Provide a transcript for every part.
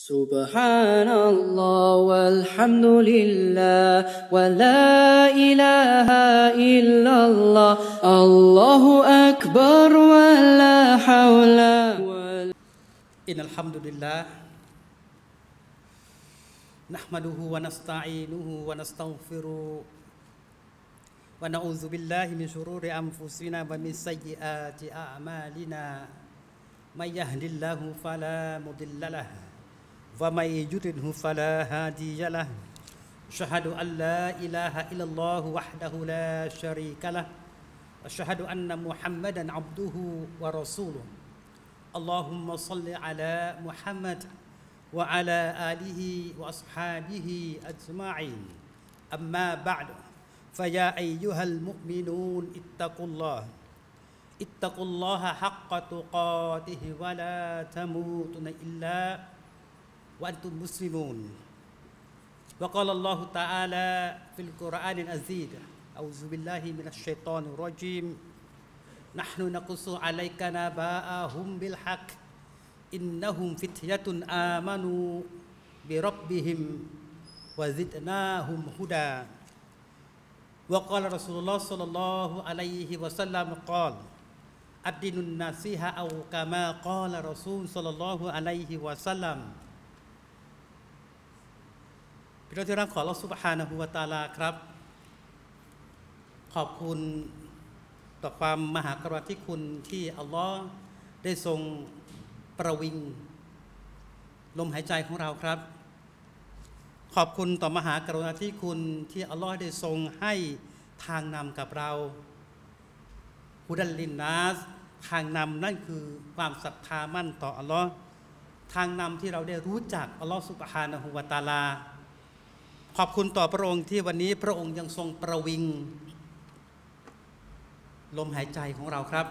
سبحان الله والحمد لله ولا إله إلا الله الله أكبر ولا حول إن الحمد لله نحمده ونستعينه ونستغفره ونعوذ بالله من شرور أنفسنا ومن سيئات أعمالنا من يهد الله فلا مضل له ومن يضلل فلا هادي له أشهد أن لا إله إلا الله وحده لا شريك له أشهد أن محمدا عبده ورسوله اللهم صل على محمد وعلى آله وأصحابه أجمعين أما بعد فيا أيها المؤمنون اتقوا الله حق تقاته ولا تموتن إلا وأنتم مسلمون وقال الله تعالى في القرآن العزيز أعوذ بالله من الشيطان الرجيم نحن نقص عليك نبأهم بالحق إنهم فتية آمنوا بربهم وزدناهم هدى وقال رسول الله صلى الله عليه وسلم قال الدين النصيحة أو كما قال رسول صلى الله عليه وسلمพี่น้องที่รักของอัลเลาะห์ซุบฮานะฮูวะตะอาลาครับขอบคุณต่อความมหากรุณาธิคุณที่อัลลอฮ์ได้ทรงประวิงลมหายใจของเราครับขอบคุณต่อมหากรุณาธิคุณที่อัลลอฮ์ได้ทรงให้ทางนำกับเราฮุดัลลินนัสทางนำนั่นคือความศรัทธามั่นต่ออัลลอฮ์ทางนำที่เราได้รู้จักอัลลอฮ์ซุบฮานะฮูวะตะอาลาขอบคุณต่อพระองค์ที่วันนี้พระองค์ยังทรงประวิงลมหายใจของเราครับ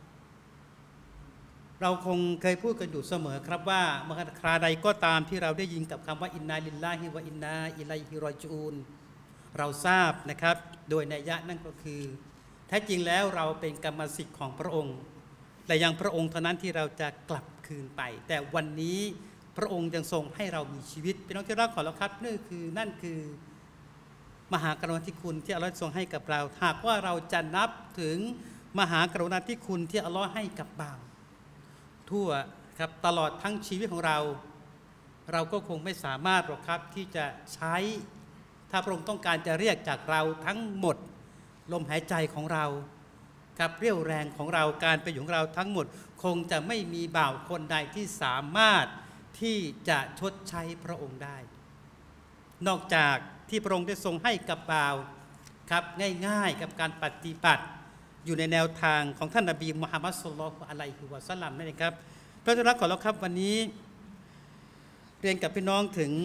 เราคงเคยพูดกันอยู่เสมอครับว่าเมื่อคราใดก็ตามที่เราได้ยินกับคำว่าอินนาลิลลาฮิวะอินนาอิลัยฮิรอญูนเราทราบนะครับโดยนัยยะนั่นก็คือแท้จริงแล้วเราเป็นกรรมสิทธิ์ของพระองค์และยังพระองค์เท่านั้นที่เราจะกลับคืนไปแต่วันนี้พระองค์ยังทรงให้เรามีชีวิตพี่น้องที่รักขอรับครับนั่นคือมหากรุณาธิคุณที่อัลลอฮ์ทรงให้กับเราหากว่าเราจะนับถึงมหากรุณาธิคุณที่อัลลอฮ์ให้กับบ่าวทั่วครับตลอดทั้งชีวิตของเราเราก็คงไม่สามารถหรอกครับที่จะใช้ถ้าพระองค์ต้องการจะเรียกจากเราทั้งหมดลมหายใจของเราครับเรี่ยวแรงของเราการไปอยู่ของเราทั้งหมดคงจะไม่มีบ่าวคนใดที่สามารถที่จะชดใช้พระองค์ได้นอกจากที่พระองค์ได้ทรงให้กับบ่าวครับง่ายๆกับการปฏิบัติอยู่ในแนวทางของท่านนบีมุฮัมมัดศ็อลลัลลอฮุอะลัยฮิวะซัลลัมนั่นเองครับพระเจ้ารักของเราครับวันนี้เรียนกับพี่น้องถึง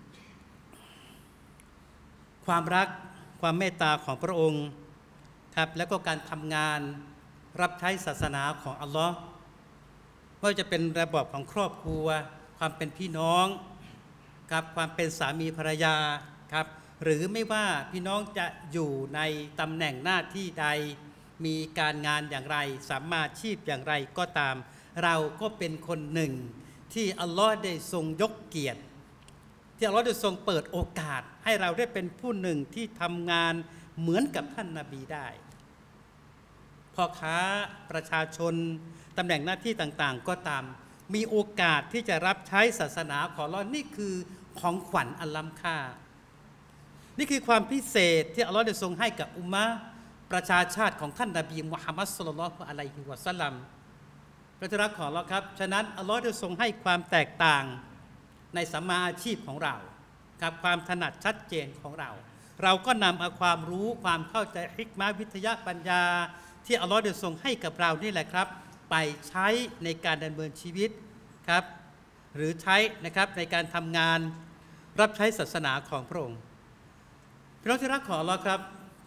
ความรักความเมตตาของพระองค์ครับแล้วก็การทำงานรับใช้ศาสนาของอัลลอฮ์ไม่ว่าจะเป็นระบบของครอบครัวความเป็นพี่น้องครับความเป็นสามีภรรยาครับหรือไม่ว่าพี่น้องจะอยู่ในตำแหน่งหน้าที่ใดมีการงานอย่างไรสามารถชีพอย่างไรก็ตามเราก็เป็นคนหนึ่งที่อัลลอฮ์ได้ทรงยกเกียรติที่อัลลอฮ์ได้ทรงเปิดโอกาสให้เราได้เป็นผู้หนึ่งที่ทำงานเหมือนกับท่านนบีได้พ่อค้าประชาชนตำแหน่งหน้าที่ต่างๆก็ตามมีโอกาสที่จะรับใช้ศาสนาของอัลลอฮ์นี่คือของขวัญอันล้ำค่านี่คือความพิเศษที่อัลลอฮ์ได้ทรงให้กับอุมมะห์ประชาชาติของท่านนบีมุฮัมมัดศ็อลลัลลอฮุอะลัยฮิวะซัลลัมพระเจ้ารักของเราครับฉะนั้นอัลลอฮ์ได้ทรงให้ความแตกต่างในสัมมาอาชีพของเรากับความถนัดชัดเจนของเราเราก็นำเอาความรู้ความเข้าใจฮิกมะห์วิทยาปัญญาที่อัลลอฮ์ได้ทรงให้กับเรานี่แหละครับไปใช้ในการดำเนินชีวิตครับหรือใช้นะครับในการทำงานรับใช้ศาสนาของพระองค์พี่น้องที่รักของอัลลอฮ์ครับ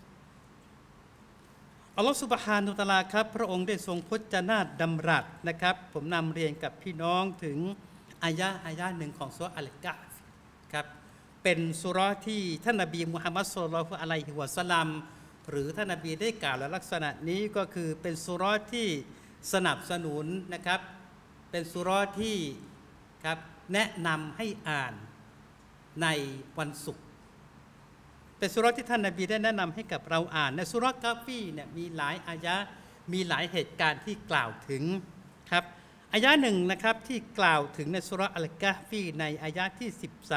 อัลลอฮ์ซุบฮานะฮูวะตะอาลาครับพระองค์ได้ทรงพจนาฏดำรัสนะครับผมนำเรียนกับพี่น้องถึงอายะหนึ่งของซูเราะห์อัลกะฮ์ครับเป็นซูเราะห์ที่ท่านนบีมุฮัมมัดศ็อลลัลลอฮุอะลัยฮิวะซัลลัมหรือท่านนบีได้กล่าวลักษณะนี้ก็คือเป็นซูเราะห์ที่สนับสนุนนะครับเป็นซูเราะห์ที่ครับแนะนำให้อ่านในวันศุกร์เป็นสุเราะห์ที่ท่านนบีได้แนะนำให้กับเราอ่านในสุเราะห์กาฟีเนี่ยมีหลายอายะห์มีหลายเหตุการณ์ที่กล่าวถึงครับอายะห์หนึ่งนะครับที่กล่าวถึงในสุเราะห์อัลกะฮฟีในอายะห์ที่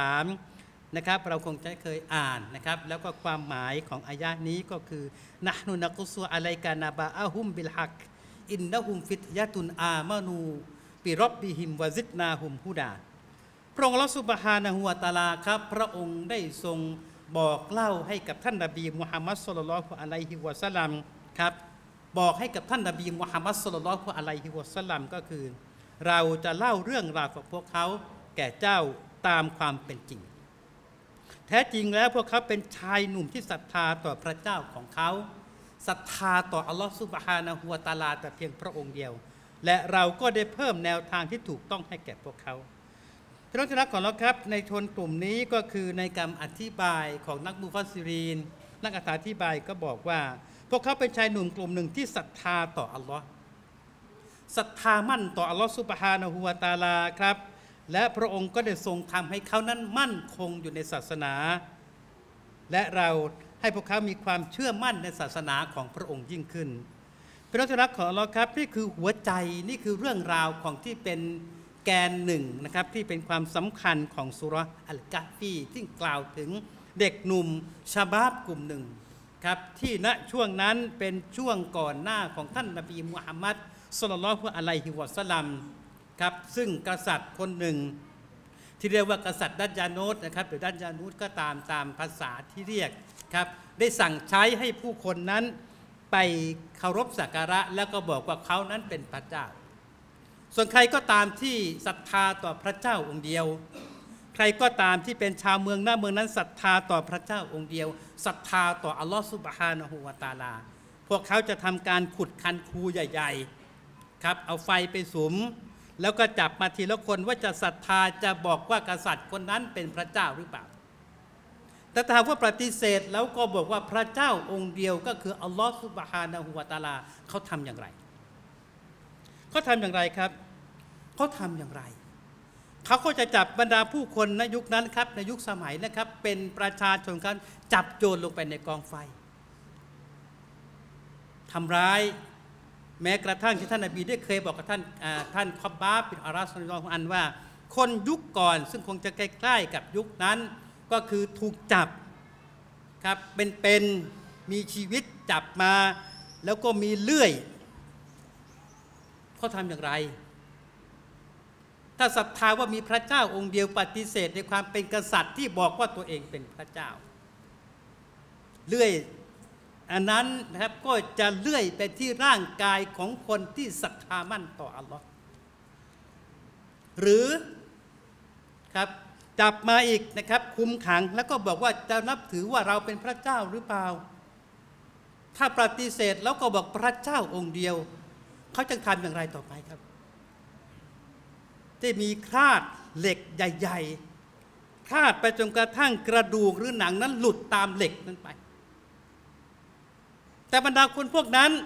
13นะครับเราคงจะเคยอ่านนะครับแล้วก็ความหมายของอายะห์นี้ก็คือนะห์นุนักุซุอะลัยกะนะบะอะฮุมบิลฮักอินนะฮุมฟิตยะตุนอามานูบิร็อบบิฮิมวะซิดนาฮุมฮุดาพระองค์อัลเลาะห์ซุบฮานะฮูวะตะอาลาครับพระองค์ได้ทรงบอกเล่าให้กับท่านนบีมุฮัมมัดศ็อลลัลลอฮุอะลัยฮิวะซัลลัมครับบอกให้กับท่านนบีมุฮัมมัดศ็อลลัลลอฮุอะลัยฮิวะซัลลัมก็คือเราจะเล่าเรื่องราวของพวกเขาแก่เจ้าตามความเป็นจริงแท้จริงแล้วพวกเขาเป็นชายหนุ่มที่ศรัทธาต่อพระเจ้าของเขาศรัทธาต่ออัลลอฮฺซุบฮานะฮูวะตะอาลาแต่เพียงพระองค์เดียวและเราก็ได้เพิ่มแนวทางที่ถูกต้องให้แก่พวกเขาพี่น้องที่รักของเราครับในชนกลุ่มนี้ก็คือในการอธิบายของนักมุฟัสซิรีนนักอธิบายก็บอกว่าพวกเขาเป็นชายหนุ่มกลุ่มหนึ่งที่ศรัทธาต่ออัลลอฮ์ศรัทธามั่นต่ออัลลอฮ์ซุบฮานะฮูวะตะอาลาครับและพระองค์ก็ได้ทรงทำให้เขานั้นมั่นคงอยู่ในศาสนาและเราให้พวกเขามีความเชื่อมั่นในศาสนาของพระองค์ยิ่งขึ้นพี่น้องที่รักของเราครับนี่คือหัวใจนี่คือเรื่องราวของที่เป็นแกนหนึ่งนะครับที่เป็นความสำคัญของสุเราะห์อัลกะฮฟีที่กล่าวถึงเด็กหนุ่มชะบาบกลุ่มหนึ่งครับที่ณช่วงนั้นเป็นช่วงก่อนหน้าของท่านนบีมุฮัมมัดศ็อลลัลลอฮุอะลัยฮิวะซัลลัมครับซึ่งกษัตริย์คนหนึ่งที่เรียกว่ากษัตริย์ดัจญานูสนะครับหรือดัจญานูสก็ตามภาษาที่เรียกครับได้สั่งใช้ให้ผู้คนนั้นไปเคารพสักการะแล้วก็บอกว่าเขานั้นเป็นพระเจ้าส่วนใครก็ตามที่ศรัทธาต่อพระเจ้าองค์เดียวใครก็ตามที่เป็นชาวเมืองหน้าเมืองนั้นศรัทธาต่อพระเจ้าองค์เดียวศรัทธาต่ออัลลอฮฺซุบฮานะฮูวะตะอาลาพวกเขาจะทำการขุดคันคูใหญ่ๆครับเอาไฟไปสุมแล้วก็จับมาทีละคนว่าจะศรัทธาจะบอกว่ากษัตริย์คนนั้นเป็นพระเจ้าหรือเปล่าแต่ถ้าว่าปฏิเสธแล้วก็บอกว่าพระเจ้าองค์เดียวก็คืออัลลอฮฺซุบฮานะฮูวะตะอาลาเขาทำอย่างไรเขาทำอย่างไรครับเขาทำอย่างไรเขาก็จะจับบรรดาผู้คนในยุคนั้นครับในยุคสมัยนะครับเป็นประชาชนกันจับโจรลงไปในกองไฟทำร้ายแม้กระทั่งที่ท่านนบีได้เคยบอกกับท่านคอบบาบินอารัสรออันว่าคนยุคก่อนซึ่งคงจะใกล้ๆกับยุคนั้นก็คือถูกจับครับเป็นมีชีวิตจับมาแล้วก็มีเลื่อยเขาทำอย่างไรถ้าศรัทธาว่ามีพระเจ้าองค์เดียวปฏิเสธในความเป็นกษัตริย์ที่บอกว่าตัวเองเป็นพระเจ้าเลื่อยอันนั้นนะครับก็จะเลื่อยไปที่ร่างกายของคนที่ศรัทธามั่นต่ออัลลอฮ์หรือครับจับมาอีกนะครับคุมขังแล้วก็บอกว่าจะนับถือว่าเราเป็นพระเจ้าหรือเปล่าถ้าปฏิเสธแล้วก็บอกพระเจ้าองค์เดียวเขาจะทำอย่างไรต่อไปครับจะมีคราดเหล็กใหญ่ๆคราดไปจนกระทั่งกระดูกหรือหนังนั้นหลุดตามเหล็กนั้นไปแต่บรรดาคนพวกนั้น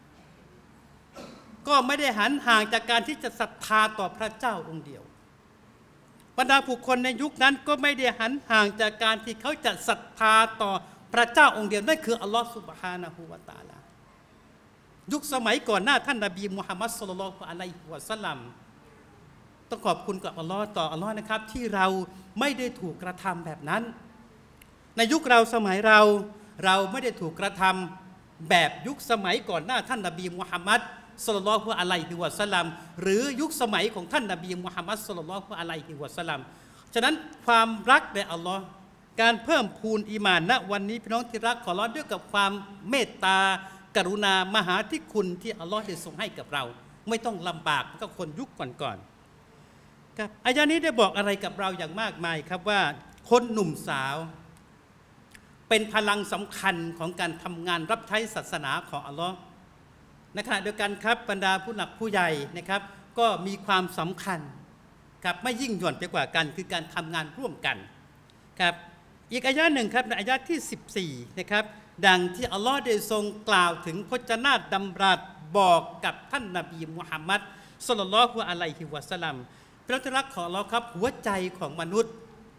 ก็ไม่ได้หันห่างจากการที่จะศรัทธาต่อพระเจ้าองค์เดียวบรรดาผู้คนในยุคนั้นก็ไม่ได้หันห่างจากการที่เขาจะศรัทธาต่อพระเจ้าองค์เดียวนั่นคืออัลลอฮฺซุบฮานะฮูวะตะอาลายุคสมัยก่อนหน้าท่านนบีมุฮัมมัดศ็อลลัลลอฮุอะลัยฮิวะซัลลัมต้องขอบคุณกับอัลลอฮ์ต่ออัลลอฮ์นะครับที่เราไม่ได้ถูกกระทำแบบนั้นในยุคเราสมัยเราไม่ได้ถูกกระทำแบบยุคสมัยก่อนหน้าท่านนบีมุฮัมมัดศ็อลลัลลอฮุอะลัยฮิวะซัลลัมหรือยุคสมัยของท่านนบีมุฮัมมัดศ็อลลัลลอฮุอะลัยฮิวะซัลลัมฉะนั้นความรักในอัลลอฮ์การเพิ่มพูนอีหม่านณวันนี้พี่น้องที่รักขอร้องด้วยกับความเมตตากรุณามหาธิคุณที่อัลลอฮ์ได้ทรงให้กับเราไม่ต้องลำบากกับคนยุคก่อนๆครับอายะนี้ได้บอกอะไรกับเราอย่างมากมายครับว่าคนหนุ่มสาวเป็นพลังสำคัญของการทำงานรับใช้ศาสนาของอัลลอฮ์ในขณะเดียวกันครับบรรดาผู้หลักผู้ใหญ่นะครับก็มีความสำคัญครับไม่ยิ่งหย่อนไปกว่ากันคือการทำงานร่วมกันครับอีกอายะหนึ่งครับในอายะที่14นะครับดังที่อัลลอฮ์ได้ทรงกล่าวถึงพจนานุดำรัสบอกกับท่านนบีมุฮัมมัดศ็อลลัลลอฮุอะลัยฮิวะซัลลัมพระรักของเราครับหัวใจของมนุษย์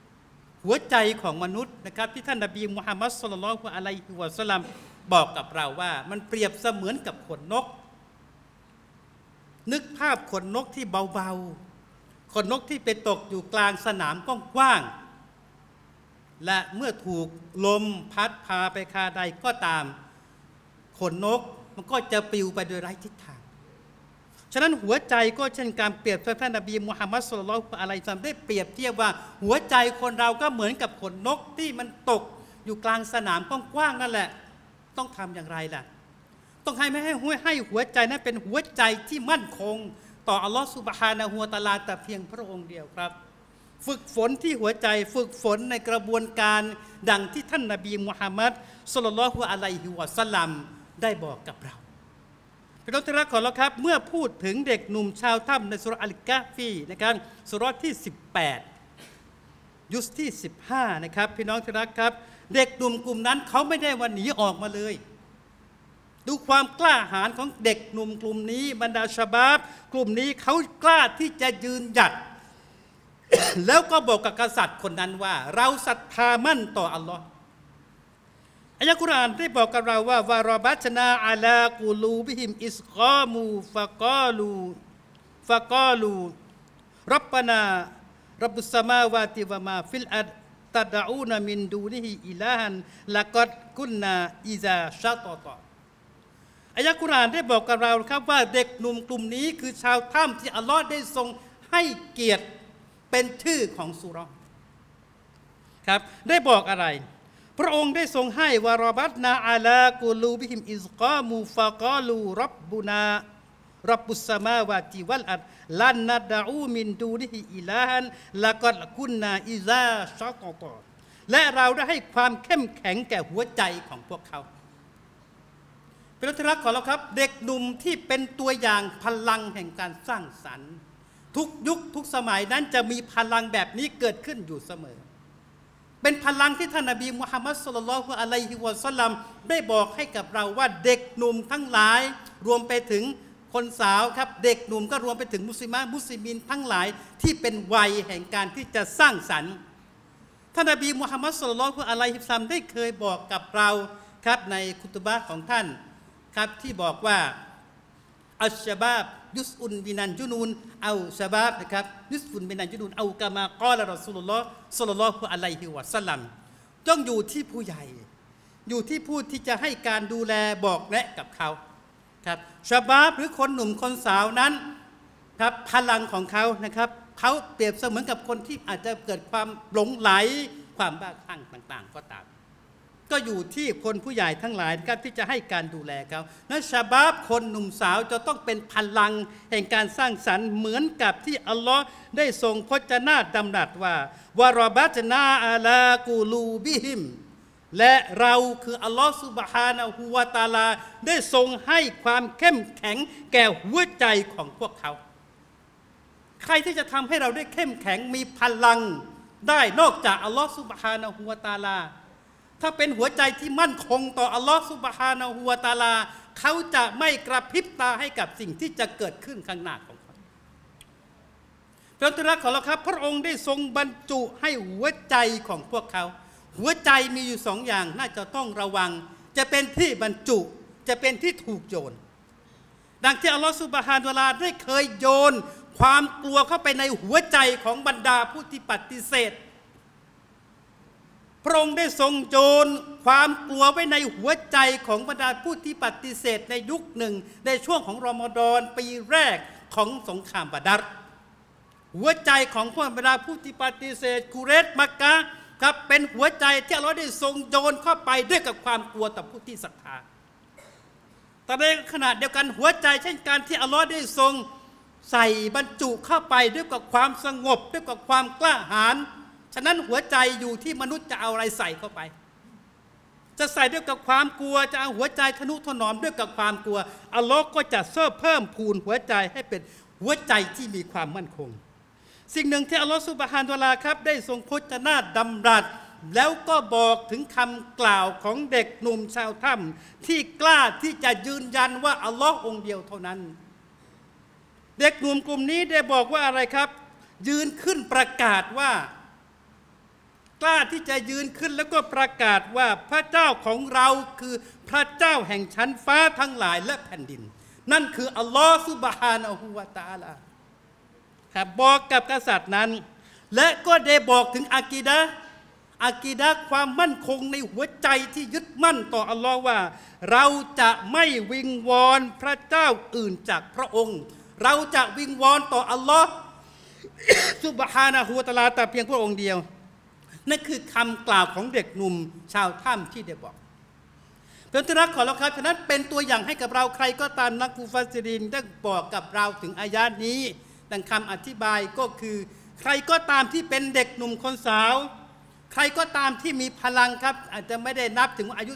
นะครับที่ท่านนบีมุฮัมมัดศ็อลลัลลอฮุอะลัยฮิวะซัลลัมบอกกับเราว่ามันเปรียบเสมือนกับขนนกนึกภาพขนนกที่เบาๆขนนกที่ไปตกอยู่กลางสนามกว้างๆและเมื่อถูกลมพัดพาไปคาใดก็ตามขนนกมันก็จะปลิวไปโดยไร้ทิศทางฉะนั้นหัวใจก็เช่นการเปรียบเทียบท่านนบีมุฮัมมัดศ็อลลัลลอฮุอะลัยฮิวะซัลลัมได้เปรียบเทียบว่าหัวใจคนเราก็เหมือนกับขนนกที่มันตกอยู่กลางสนามกว้างๆนั่นแหละต้องทำอย่างไรล่ะต้องให้หัวใจนั้นเป็นหัวใจที่มั่นคงต่ออัลลอฮฺซุบฮานะฮูวะตะอาลาแต่เพียงพระองค์เดียวครับฝึกฝนที่หัวใจฝึกฝนในกระบวนการดังที่ท่านนบีมุฮัมมัดศ็อลลัลลอฮุอะลัยฮิวะซัลลัมได้บอกกับเราพี่น้องที่รักของเราครับเมื่อพูดถึงเด็กหนุ่มชาวถ้ำในสุเราะห์อัลกะฮฟีนะครับสุเราะห์ที่18ยุสที่15นะครับพี่น้องที่รักครับเด็กหนุ่มกลุ่มนั้นเขาไม่ได้วันหนีออกมาเลยดูความกล้าหาญของเด็กหนุ่มกลุ่มนี้บรรดาชะบาบกลุ่มนี้เขากล้าที่จะยืนหยัด แล้วก็บอกกับกษัตริย์คนนั้นว่าเราศรัทธามั่นต่ออัลลอฮ์อายะห์กุรอานได้บอกกับเราว่าวะรอบัตนาอะลากุลูบิฮิมอิสกามูฟะกาลูรับบานารับบุสสมาวาติวะมาฟิลอัรฎตะดะอูนะมินดูนิฮิอิลาฮันละกัดกุนนาอิซาชะตอตออายะห์กุรอานได้บอกกับเราครับว่าเด็กหนุ่มกลุ่มนี้คือชาวถ้ำที่อัลลอฮ์ได้ทรงให้เกียรติเป็นชื่อของซูเราะห์ครับได้บอกอะไรพระองค์ได้ทรงให้วะรอบัตนาอะลากุลูบิฮิมอิสกามูฟะกาลูร็อบบุนาร็อบบุสสมาวาติวัลอัรฎลันนัดอูมินดูนิฮิอิลาฮันละกัดกุนนาอิซาชะตอตอและเราได้ให้ความเข้มแข็งแก่หัวใจของพวกเขาเป็นที่รักของเราครับเด็กหนุ่มที่เป็นตัวอย่างพลังแห่งการสร้างสรรค์ทุกยุคทุกสมัยนั้นจะมีพลังแบบนี้เกิดขึ้นอยู่เสมอเป็นพลังที่ท่านนบีมุฮัมมัดศ็อลลัลลอฮุอะลัยฮิวะซัลลัมได้บอกให้กับเราว่าเด็กหนุ่มทั้งหลายรวมไปถึงคนสาวครับเด็กหนุ่มก็รวมไปถึงมุสลิมินทั้งหลายที่เป็นวัยแห่งการที่จะสร้างสรรค์ท่านนบีมุฮัมมัดศ็อลลัลลอฮุอะลัยฮิวะซัลลัมได้เคยบอกกับเราครับในคุตบะห์ของท่านครับที่บอกว่าอัชชะบาบยุสอุนบินันจุนูนเอาชะบาบนะครับยุสอุนบินันจุนูนเอากะมากอละรอซูลุลลอฮ์ศ็อลลัลลอฮุอะลัยฮิวะซัลลัมต้องอยู่ที่ผู้ใหญ่อยู่ที่ผู้ที่จะให้การดูแลบอกแนะกับเขาครับชะบาบหรือคนหนุ่มคนสาวนั้นครับพลังของเขานะครับเขาเปรียบเสมือนกับคนที่อาจจะเกิดความหลงไหลความบ้าคลั่งต่างๆก็ตามก็อยู่ที่คนผู้ใหญ่ทั้งหลายนะครับที่จะให้การดูแลเขานั้นชะบาบคนหนุ่มสาวจะต้องเป็นพลังแห่งการสร้างสรรค์เหมือนกับที่อัลลอฮ์ได้ทรงพจนาดำรัสว่าวะรอบัตนาอะลากูลูบิฮิมและเราคืออัลลอฮ์ซุบฮานะฮูวะตะอาลาได้ทรงให้ความเข้มแข็งแก่หัวใจของพวกเขาใครที่จะทำให้เราได้เข้มแข็งมีพลังได้นอกจากอัลลอฮ์ซุบฮานะฮูวะตะอาลาถ้าเป็นหัวใจที่มั่นคงต่ออัลลอฮฺซุบฮานะฮูวะตะอาลาเขาจะไม่กระพริบตาให้กับสิ่งที่จะเกิดขึ้นข้างหน้าของเขาพระที่รักของเราครับพระองค์ได้ทรงบรรจุให้หัวใจของพวกเขาหัวใจมีอยู่สองอย่างน่าจะต้องระวังจะเป็นที่บรรจุจะเป็นที่ถูกโยนดังที่อัลลอฮฺซุบฮานะฮูวะตะอาลาได้เคยโยนความกลัวเข้าไปในหัวใจของบรรดาผู้ที่ปฏิเสธพระองค์ได้ทรงโยนความกลัวไว้ในหัวใจของบรรดาผู้ที่ปฏิเสธในยุคหนึ่งในช่วงของรอมฎอนปีแรกของสงครามบาดัรหัวใจของพวกบรรดาผู้ที่ปฏิเสธกุเรชมักกะฮ์ครับเป็นหัวใจที่อัลลอฮ์ได้ทรงโยนเข้าไปด้วยกับความกลัวต่อผู้ที่ศรัทธาแต่ในขณะเดียวกันหัวใจเช่นการที่อัลลอฮ์ได้ทรงใส่บรรจุเข้าไปด้วยกับความสงบด้วยกับความกล้าหาญฉะนั้นหัวใจอยู่ที่มนุษย์จะเอาอะไรใส่เข้าไปจะใส่ด้วยกับความกลัวจะเอาหัวใจทนุถนอมด้วยกับความกลัวอัลลอฮ์ก็จะเพิ่มพูนหัวใจให้เป็นหัวใจที่มีความมั่นคงสิ่งหนึ่งที่อัลลอฮ์ซุบฮานะฮูวะตะอาลาครับได้ทรงพจนาดำรัสแล้วก็บอกถึงคำกล่าวของเด็กหนุ่มชาวถ้ำที่กล้าที่จะยืนยันว่าอัลลอฮ์องค์เดียวเท่านั้นเด็กหนุ่มกลุ่มนี้ได้บอกว่าอะไรครับยืนขึ้นประกาศว่ากล้าที่จะยืนขึ้นแล้วก็ประกาศว่าพระเจ้าของเราคือพระเจ้าแห่งชั้นฟ้าทั้งหลายและแผ่นดินนั่นคืออัลลอฮฺซุบฮานะฮูวะตะอาลาครับบอกกับกษัตริย์นั้นและก็ได้บอกถึงอากีดะห์ความมั่นคงในหัวใจที่ยึดมั่นต่ออัลลอฮ์ว่าเราจะไม่วิงวอนพระเจ้าอื่นจากพระองค์เราจะวิงวอนต่ออัลลอฮ์ซุบฮานะฮูวะตะอาลาแต่เพียงพระองค์เดียวนั่นคือคำกล่าวของเด็กหนุ่มชาวถ้ำที่ได้บอกเป็นที่รักของเราครับฉะนั้นเป็นตัวอย่างให้กับเราใครก็ตามนักมุฟัสซิรินได้บอกกับเราถึงอายะห์นี้ดังคำอธิบายก็คือใครก็ตามที่เป็นเด็กหนุ่มคนสาวใครก็ตามที่มีพลังครับอาจจะไม่ได้นับถึงอายุ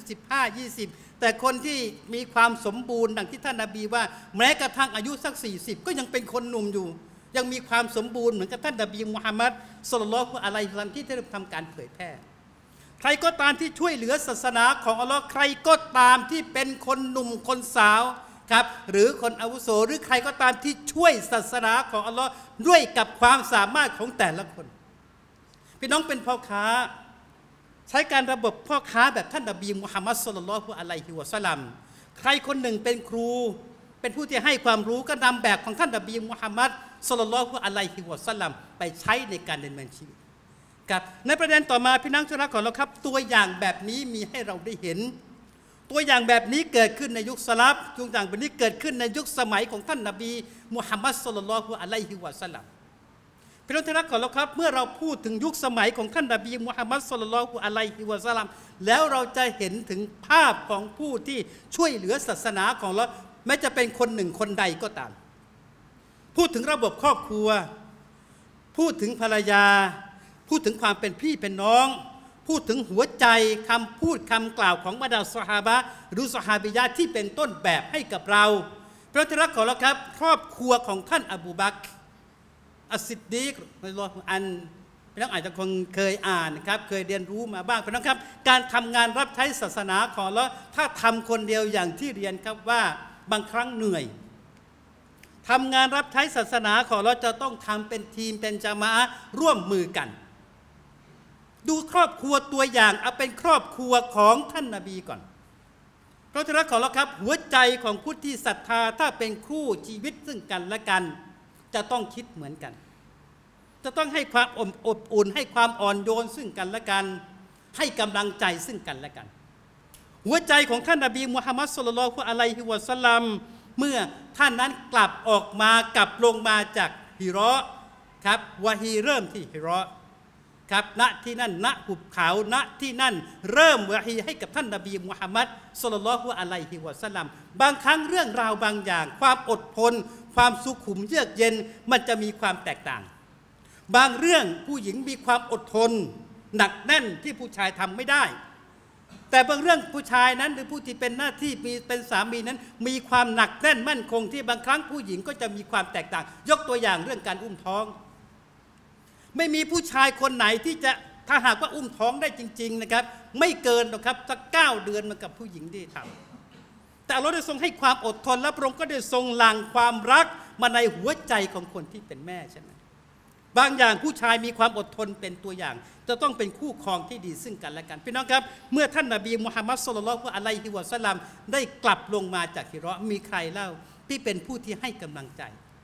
15-20แต่คนที่มีความสมบูรณ์ดังที่ท่านนบีว่าแม้กระทั่งอายุสัก40ก็ยังเป็นคนหนุ่มอยู่ยังมีความสมบูรณ์เหมือนกับท่านนบีมุฮัมมัดศ็อลลัลลอฮุอะลัยฮิวะซัลลัมที่ได้ทำการเผยแพร่ใครก็ตามที่ช่วยเหลือศาสนาของอัลลอฮ์ใครก็ตามที่เป็นคนหนุ่มคนสาวครับหรือคนอาวุโสหรือใครก็ตามที่ช่วยศาสนาของอัลลอฮ์ด้วยกับความสามารถของแต่ละคนพี่น้องเป็นพ่อค้าใช้การระบบพ่อค้าแบบท่านนบีมุฮัมมัดศ็อลลัลลอฮุอะลัยฮิวะซัลลัมใครคนหนึ่งเป็นครูเป็นผู้ที่ให้ความรู้ก็นำแบบของท่านนบีมุฮัมมัดศ็อลลัลลอฮุอะลัยฮิวะซัลลัมไปใช้ในการดำเนินชีวิตครับในประเด็นต่อมาพี่น้องที่รักของเราครับตัวอย่างแบบนี้มีให้เราได้เห็นตัวอย่างแบบนี้เกิดขึ้นในยุคสลับตัวอย่างแบบนี้เกิดขึ้นในยุคสมัยของท่านนบีมุฮัมมัดศ็อลลัลลอฮุอะลัยฮิวะซัลลัมพี่น้องที่รักของเราครับเมื่อเราพูดถึงยุคสมัยของท่านนบีมุฮัมมัดศ็อลลัลลอฮุอะลัยฮิวะซัลลัมแล้วเราจะเห็นถึงภาพของผู้ที่ช่วยเหลือศาสนาของเราแม้จะเป็นคนหนึ่งคนใดก็ตามพูดถึงระบบครอบครัวพูดถึงภรรยาพูดถึงความเป็นพี่เป็นน้องพูดถึงหัวใจคำพูดคำกล่าวของบรรดาซอฮาบะห์หรือซอฮาบิยะห์ที่เป็นต้นแบบให้กับเราพระที่รักของเราครับครอบครัวของท่านอบูบักรอัสซิดดีกรออันพี่น้องอาจจะคงเคยอ่านครับเคยเรียนรู้มาบ้างพี่น้องครับการทำงานรับใช้ศาสนาของเราถ้าทำคนเดียวอย่างที่เรียนครับว่าบางครั้งเหนื่อยทำงานรับใช้ศาสนาของเราจะต้องทำเป็นทีมเป็นญะมาอะห์ร่วมมือกันดูครอบครัวตัวอย่างเอาเป็นครอบครัวของท่านนบีก่อนเพราะฉะนั้นขอเราครับหัวใจของผู้ที่ศรัทธาถ้าเป็นคู่ชีวิตซึ่งกันและกันจะต้องคิดเหมือนกันจะต้องให้ความอบอุ่นให้ความอ่อนโยนซึ่งกันและกันให้กำลังใจซึ่งกันและกันหัวใจของท่านนบีมุฮัมมัดศ็อลลัลลอฮุอะลัยฮิวะซัลลัมเมื่อท่านนั้นกลับออกมากลับลงมาจากฮิรอครับวะฮีเริ่มที่ฮิรอครับณที่นั่นณหุบเขาณที่นั่นเริ่มวะฮีให้กับท่านนบีมุฮัมมัดศ็อลลัลลอฮุอะลัยฮิวะซัลลัมบางครั้งเรื่องราวบางอย่างความอดทนความสุขุมเยือกเย็นมันจะมีความแตกต่างบางเรื่องผู้หญิงมีความอดทนหนักแน่นที่ผู้ชายทำไม่ได้แต่บางเรื่องผู้ชายนั้นหรือผู้ที่เป็นหน้าที่เป็นสามีนั้นมีความหนักแน่นมั่นคงที่บางครั้งผู้หญิงก็จะมีความแตกต่างยกตัวอย่างเรื่องการอุ้มท้องไม่มีผู้ชายคนไหนที่จะถ้าหากว่าอุ้มท้องได้จริงๆนะครับไม่เกินหรอกครับสัก9 เดือนมากับผู้หญิงที่ทำแต่เราได้ทรงให้ความอดทนและพระองค์ก็ได้ทรงหลั่งความรักมาในหัวใจของคนที่เป็นแม่ใช่ไหมบางอย่างผู้ชายมีความอดทนเป็นตัวอย่างจะต้องเป็นคู่ครองที่ดีซึ่งกันและกันพี่น้องครับเมื่อท่านนบีมุฮัมมัดศ็อลลัลลอฮุอะลัยฮิวะซัลลัมได้กลับลงมาจากฮิรอมีใครเล่าที่เป็นผู้ที่ให้กำลังใจ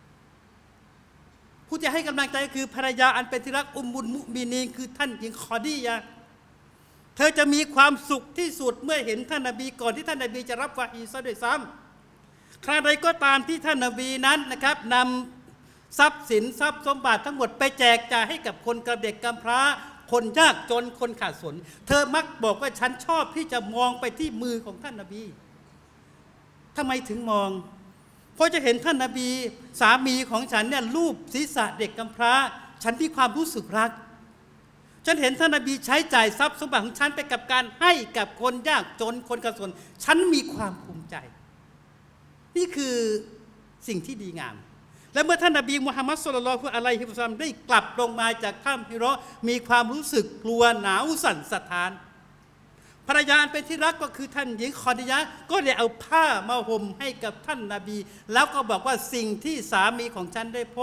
ผู้ที่ให้กำลังใจคือภรรยาอันเป็นที่รักอุมมุลมุมินีนคือท่านหญิงคอดียะห์เธอจะมีความสุขที่สุดเมื่อเห็นท่านนบีก่อนที่ท่านนบีจะรับวะฮีซะด้วยซ้ำใครใดก็ตามที่ท่านนบีนั้นนะครับนำทรัพย์สินทรัพย์สมบัติทั้งหมดไปแจกจ่ายให้กับคนกระเด็กกำพร้าคนยากจนคนขาดสนเธอมักบอกว่าฉันชอบที่จะมองไปที่มือของท่านนบีทำไมถึงมองเพราะจะเห็นท่านนบีสามีของฉันเนี่ยลูบศีรษะเด็กกำพร้าฉันมีความรู้สึกรักฉันเห็นท่านนบีใช้จ่ายทรัพย์สมบัติของฉันไปกับการให้กับคนยากจนคนขาดสนฉันมีความภูมิใจนี่คือสิ่งที่ดีงามและเมื่อท่านนบีมุฮัมมัดศ็อลลัลลอฮุอะลัยฮิวะซัลลัมได้กลับลงมาจากถ้ำฮิรอมีความรู้สึกกลัวหนาวสั่นสะท้านภรรยาเป็นที่รักก็คือท่านหญิงคอดียะห์ก็ได้เอาผ้ามาห่มให้กับท่านนบีแล้วก็บอกว่าสิ่งที่สามีของฉันได้พบ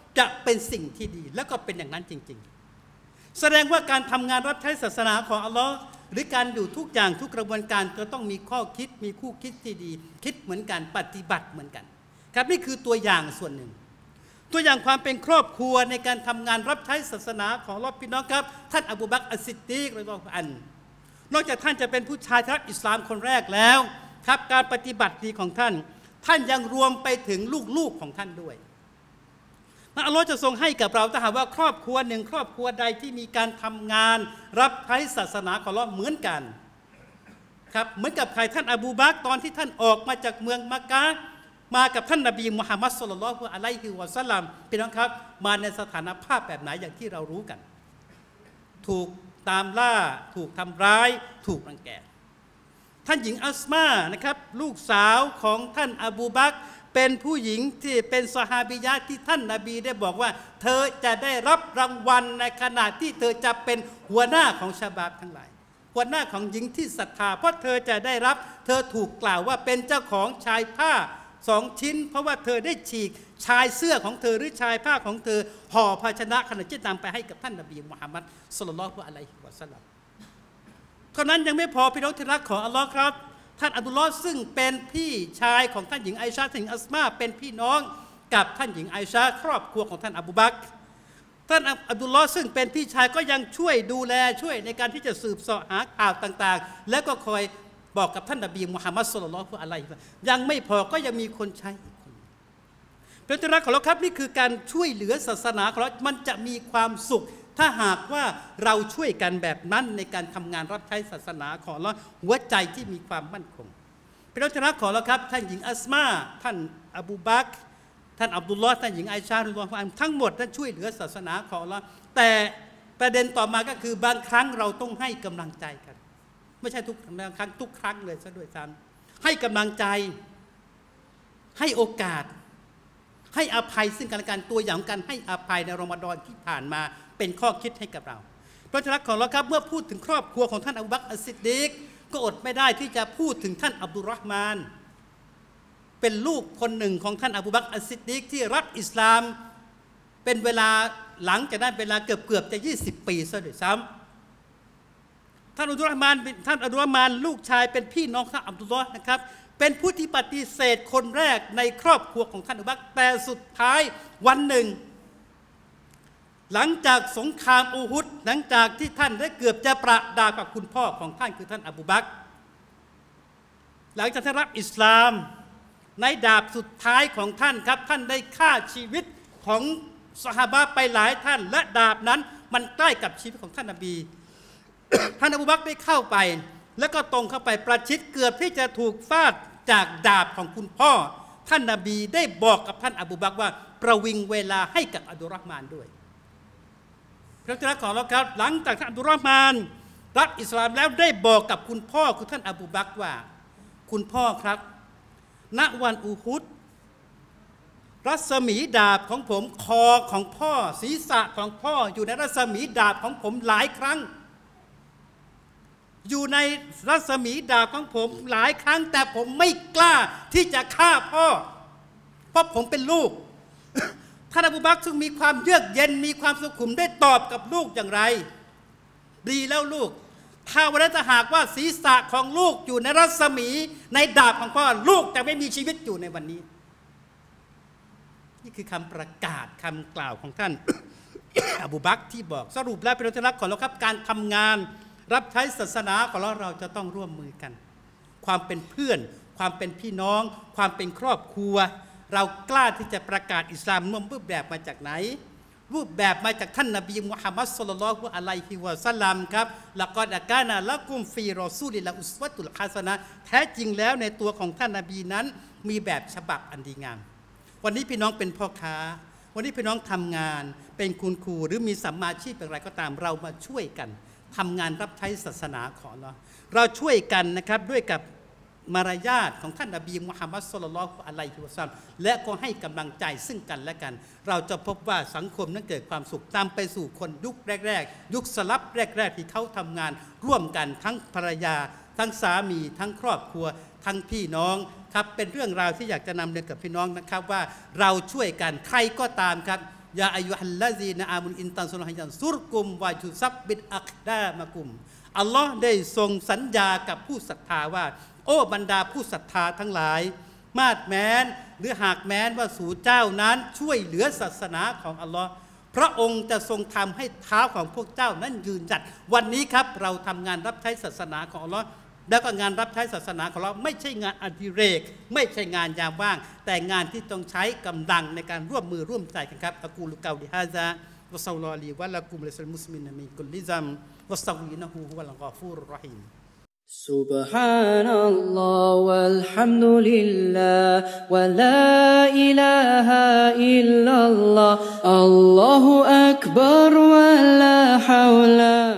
จะเป็นสิ่งที่ดีแล้วก็เป็นอย่างนั้นจริงๆแสดงว่าการทำงานรับใช้ศาสนาของอัลลอฮ์หรือการอยู่ทุกอย่างทุกกระบวนการจะต้องมีข้อคิดมีคู่คิดที่ดีคิดเหมือนกันปฏิบัติเหมือนกันครับนี่คือตัวอย่างส่วนหนึ่งตัวอย่างความเป็นครอบครัวในการทำงานรับใช้ศาสนาของอัลเลาะห์พี่น้องครับท่านอบูบักร อัสซิดดีก รอฎิยัลลอฮุอันฮุนอกจากท่านจะเป็นผู้ชายที่รับอิสลามคนแรกแล้วครับการปฏิบัติดีของท่านยังรวมไปถึงลูกๆของท่านด้วยอัลลอฮ์จะทรงให้กับเราถ้าหากว่าครอบครัวหนึ่งครอบครัวใดที่มีการทำงานรับใช้ศาสนาของอัลลอฮ์เหมือนกันครับเหมือนกับใครท่านอบูบักรตอนที่ท่านออกมาจากเมืองมักกะฮ์มากับท่านนบีมุฮัมมัดศ็อลลัลลอฮุอะลัยฮิวะซัลลัมพี่น้องครับมาในสถานภาพแบบไหนอย่างที่เรารู้กันถูกตามล่าถูกทำร้ายถูกรังแกท่านหญิงอัสมานะครับลูกสาวของท่านอบูบักรเป็นผู้หญิงที่เป็นซอฮาบิยะห์ที่ท่านนบีได้บอกว่าเธอจะได้รับรางวัลในขณะที่เธอจะเป็นหัวหน้าของชาบาบทั้งหลายหัวหน้าของหญิงที่ศรัทธาเพราะเธอจะได้รับเธอถูกกล่าวว่าเป็นเจ้าของชายผ้า2 ชิ้นเพราะว่าเธอได้ฉีกชายเสื้อของเธอหรือชายผ้าของเธอห่อภาชนะขณะที่นำไปให้กับท่านนบีมุฮัมมัดศ็อลลัลลอฮุอะลัยฮิวะซัลลัมเท่านั้นยังไม่พอพี่น้องที่รักของอัลลอฮ์ครับท่านอับดุลลอฮ์ซึ่งเป็นพี่ชายของท่านหญิงไอชาท่านหญิงอัสมาเป็นพี่น้องกับท่านหญิงไอชาครอบครัวของท่านอบูบักรท่านอับดุลลอฮ์ซึ่งเป็นพี่ชายก็ยังช่วยดูแลช่วยในการที่จะสืบเสาะหาข่าวต่างๆแล้วก็คอยบอกกับท่านนบีมุฮัมมัดศ็อลลัลลอฮุอะลัยฮิวะซัลลัมยังไม่พอก็ยังมีคนใช้อีกคนเป็นที่รักของเราครับนี่คือการช่วยเหลือศาสนาของเรามันจะมีความสุขถ้าหากว่าเราช่วยกันแบบนั้นในการทำงานรับใช้ศาสนาของเราหัวใจที่มีความมั่นคงเป็นที่รักของเราครับท่านหญิงอัสมาท่านอบูบักรท่านอับดุลลอฮ์ท่านหญิงไอชารอฎิยัลลอฮุอันฮุทั้งหมดนั้นช่วยเหลือศาสนาของเราแต่ประเด็นต่อมาก็คือบางครั้งเราต้องให้กำลังใจกันไม่ใช่ทุกครั้งเลยซะด้วยซ้ำให้กำลังใจให้โอกาสให้อภัยซึ่งกันและกันตัวอย่างการให้อภัยในรอมฎอนที่ผ่านมาเป็นข้อคิดให้กับเราเพราะฉะนั้นของเราครับเมื่อพูดถึงครอบครัวของท่านอบูบักร อัสซิดดีกก็อดไม่ได้ที่จะพูดถึงท่านอับดุลรอห์มานเป็นลูกคนหนึ่งของท่านอบูบักร อัสซิดดีกที่รับอิสลามเป็นเวลาหลังจากนั้นเวลาเกือบจะ20 ปีซะด้วยซ้ำท่านอับดุลรอห์มานลูกชายเป็นพี่น้องท่านอับดุลลอฮ์นะครับเป็นผู้ที่ปฏิเสธคนแรกในครอบครัวของท่านอบูบักรแต่สุดท้ายวันหนึ่งหลังจากสงครามอูฮุดหลังจากที่ท่านได้เกือบจะประดากับคุณพ่อของท่านคือท่านอบูบักรหลังจากท่านรับอิสลามในดาบสุดท้ายของท่านครับท่านได้ฆ่าชีวิตของซอฮาบะห์ไปหลายท่านและดาบนั้นมันใกล้กับชีวิตของท่านนบี ท่านอบูบักรได้เข้าไปแล้วก็ตรงเข้าไปประชิดเกือบที่จะถูกฟาดจากดาบของคุณพ่อท่านนบีได้บอกกับท่านอบูบักรว่าประวิงเวลาให้กับอับดุลรอห์มานด้วยพระเจ้าของเราครับหลังจากท่านอับดุลรอห์มานรับอิสลามแล้วได้บอกกับคุณพ่อคือท่านอบูบักรว่าคุณพ่อครับณวันอูฮุดรัศมีดาบของผมคอของพ่อศีรษะของพ่ออยู่ในรัศมีดาบของผมหลายครั้งอยู่ในรัศมีดาบของผมหลายครั้งแต่ผมไม่กล้าที่จะฆ่าพ่อเพราะผมเป็นลูก ท่านอบูบักรซึ่งมีความเยือกเย็นมีความสุขุมได้ตอบกับลูกอย่างไรดีแล้วลูกถ้าวันนั้นหากว่าศีรษะของลูกอยู่ในรัศมีในดาบของพ่อลูกจะไม่มีชีวิตอยู่ในวันนี้นี่คือคำประกาศคำกล่าวของท่าน อบูบักรที่บอกสรุปแล้วเป็นที่รักของเราครับการทำงานรับใช้ศาสนาของเราจะต้องร่วมมือกันความเป็นเพื่อนความเป็นพี่น้องความเป็นครอบครัวเรากล้าที่จะประกาศอิสลามรูปแบบมาจากไหนรูปแบบมาจากท่านนบีมุฮัมมัดศ็อลลัลลอฮุอะลัยฮิวะซัลลัมครับละกอดกานะละกุมฟีรอซูลิลลาฮ์อุสวะตุลฮะซะนะห์แท้จริงแล้วในตัวของท่านนบีนั้นมีแบบฉบับอันดีงามวันนี้พี่น้องเป็นพ่อค้าวันนี้พี่น้องทำงานเป็นคุณครูหรือมีสัมมาชีพอย่างไรก็ตามเรามาช่วยกันทำงานรับใช้ศาสนาของเราช่วยกันนะครับด้วยกับมารยาทของท่านนบีมุฮัมมัดศ็อลลัลลอฮุอะลัยฮิวะซัลลัมและก็ให้กำลังใจซึ่งกันและกันเราจะพบว่าสังคมนั้นเกิดความสุขตามไปสู่คนยุคแรกๆยุคสลับแรกๆที่เขาทำงานร่วมกันทั้งภรรยาทั้งสามีทั้งครอบครัวทั้งพี่น้องครับเป็นเรื่องราวที่อยากจะนำเรียนกับพี่น้องนะครับว่าเราช่วยกันใครก็ตามครับยาอายุฮัลลาซีนะอามุนอินตันซุลฮัยันซุรกุมวาจุซับบิดอักดามะกุมอัลลอฮ์ได้ทรงสัญญากับผู้ศรัทธาว่าโอ้บรรดาผู้ศรัทธาทั้งหลายมาดแม้นหรือหากแม้นว่าสู่เจ้านั้นช่วยเหลือศาสนาของอัลลอฮ์พระองค์จะทรงทำให้เท้าของพวกเจ้านั้นยืนหยัดวันนี้ครับเราทำงานรับใช้ศาสนาของอัลลอฮ์แล้วก็งานรับใช้ศาสนาของเราไม่ใช่งานอดิเรกไม่ใช่งานยามว่างแต่งานที่ต้องใช้กำลังในการร่วมมือร่วมใจกันครับอะกูลุกาลิฮาซาวะศ็อลลัลลอฮุอะลัยฮิวะลักุมลิสลิมุสลิมินมินกุลลิซัมวัสตัฆฟิรุฮูฮุวัลฆอฟูรุรเราะฮีม سبحان الله والحمد لله ولا إله إلا الله الله أكبر ولا حول